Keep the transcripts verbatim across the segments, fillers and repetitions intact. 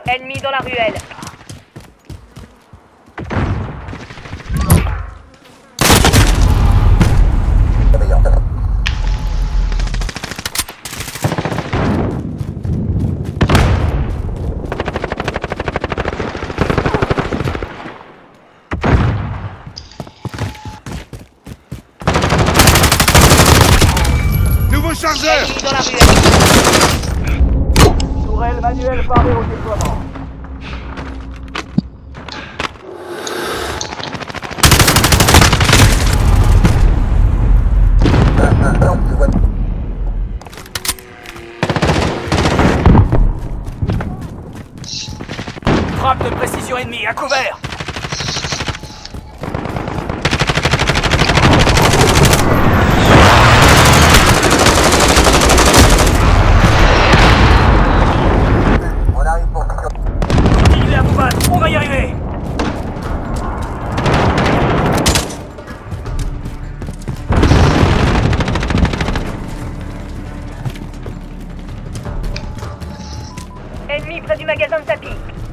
Ennemi dans la ruelle. Nouveau chargeur! Ennemi dans la ruelle. Tourelle manuelle parée au déploiement. Frappe de précision ennemie, à couvert! Continuez à vous battre, on va y arriver! Ennemi près du magasin de tapis.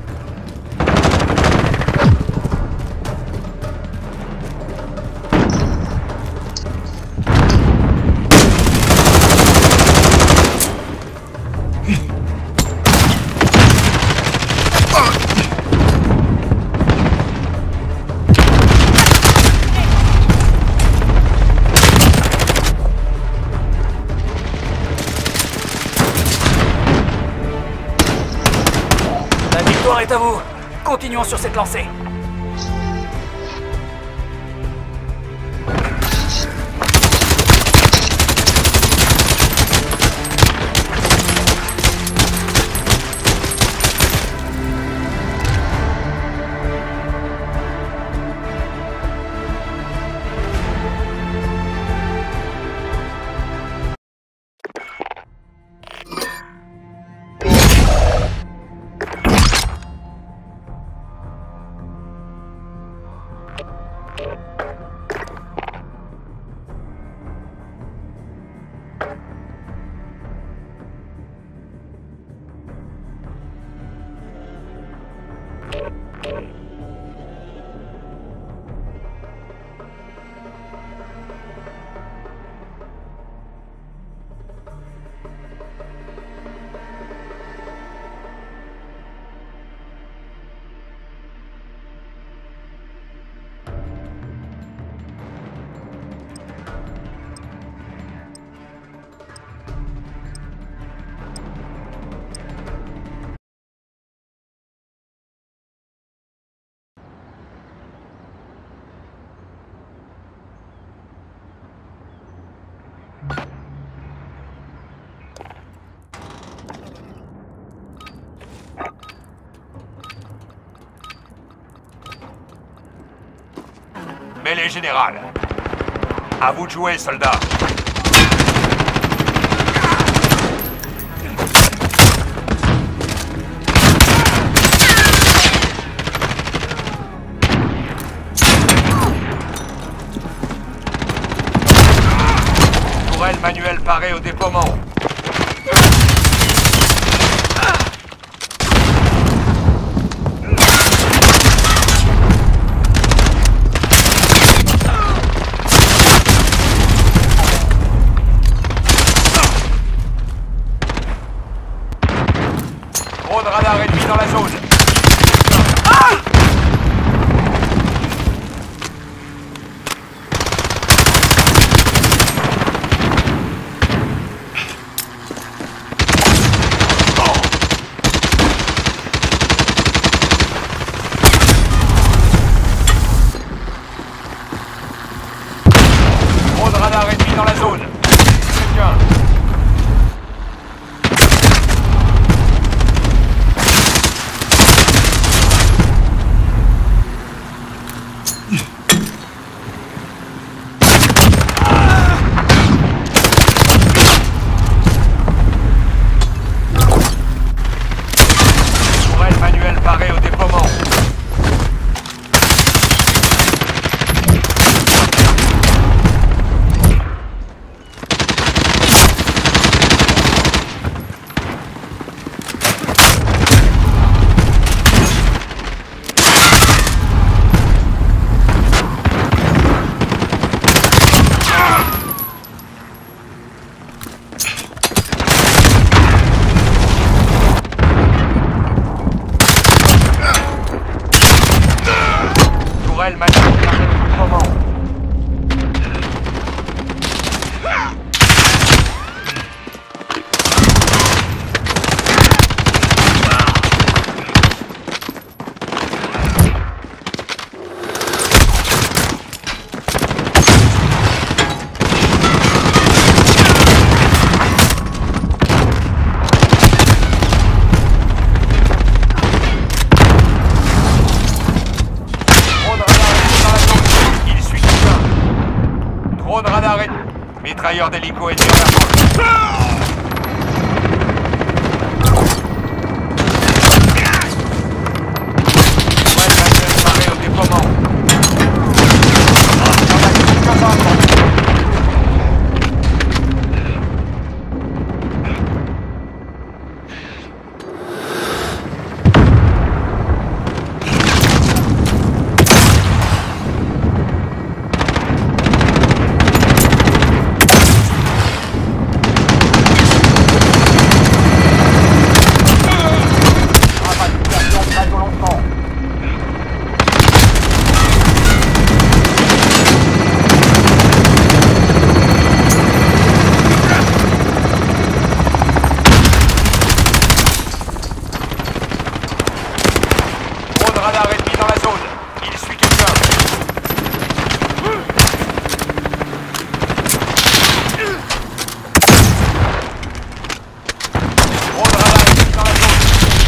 La victoire est à vous! Continuons sur cette lancée! Mêlée générale. À vous de jouer, soldats. Tourelle manuelle parée au déploiement. Drone radar ennemi dans la zone. Ah! Drone radar ennemi dans la zone. Très bien. radar et... Mitrailleur d'hélico ennemi en approche. Radar ennemi dans la zone. Il suit quelqu'un. Drone radar ennemi dans la zone.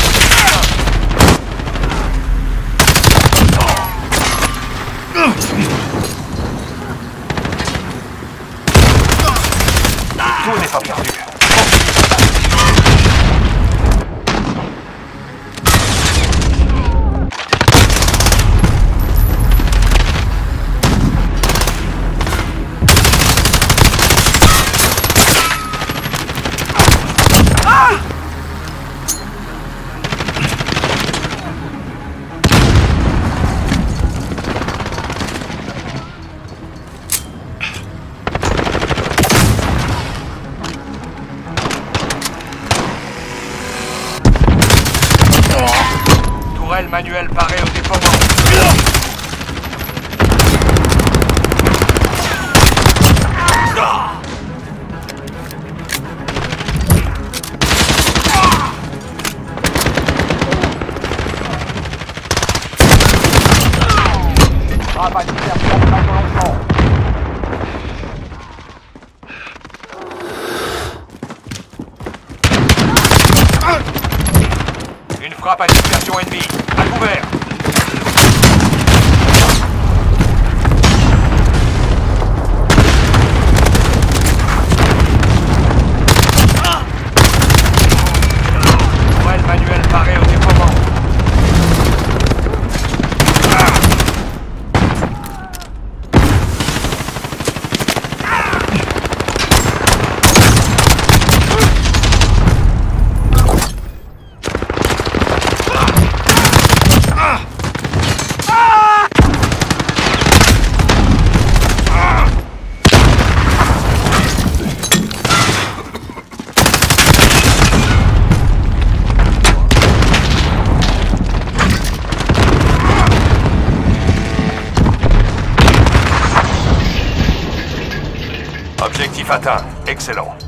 Tout n'est pas perdu. Tourelle manuelle parée au déploiement. Travail super pour lancement. Une frappe à dispersion ennemie. À couvert. Tourelle manuelle parée au déploiement. Objectif atteint. Excellent.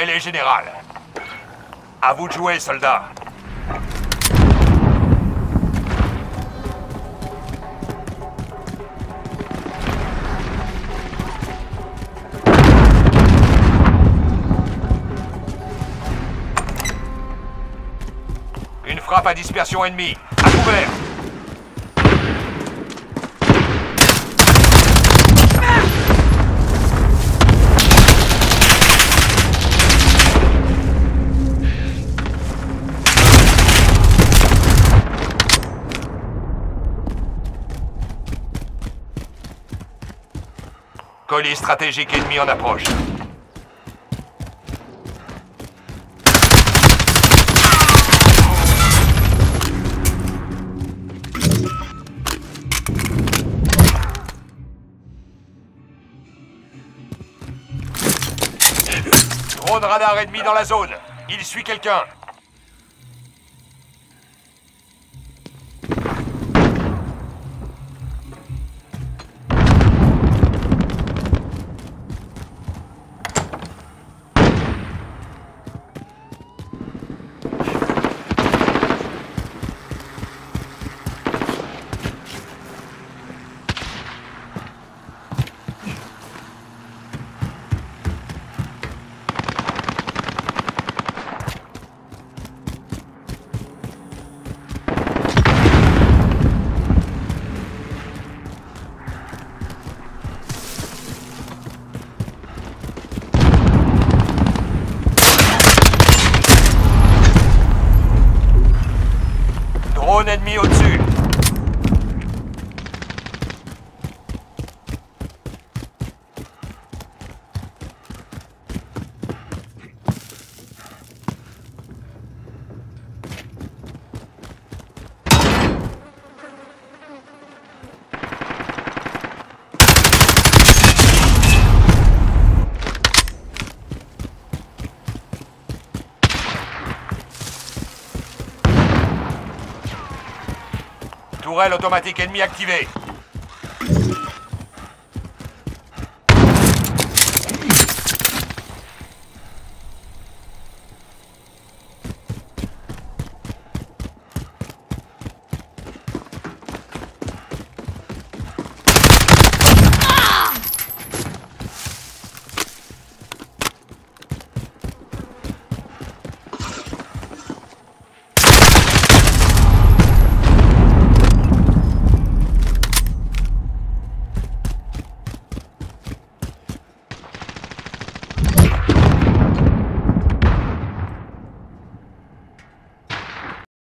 les général. À vous de jouer, soldats. Une frappe à dispersion ennemie. À couvert. Colis stratégique ennemi en approche. Drone radar ennemi dans la zone. Il suit quelqu'un. Drone ennemi au-dessus. Tourelle automatique ennemie activée.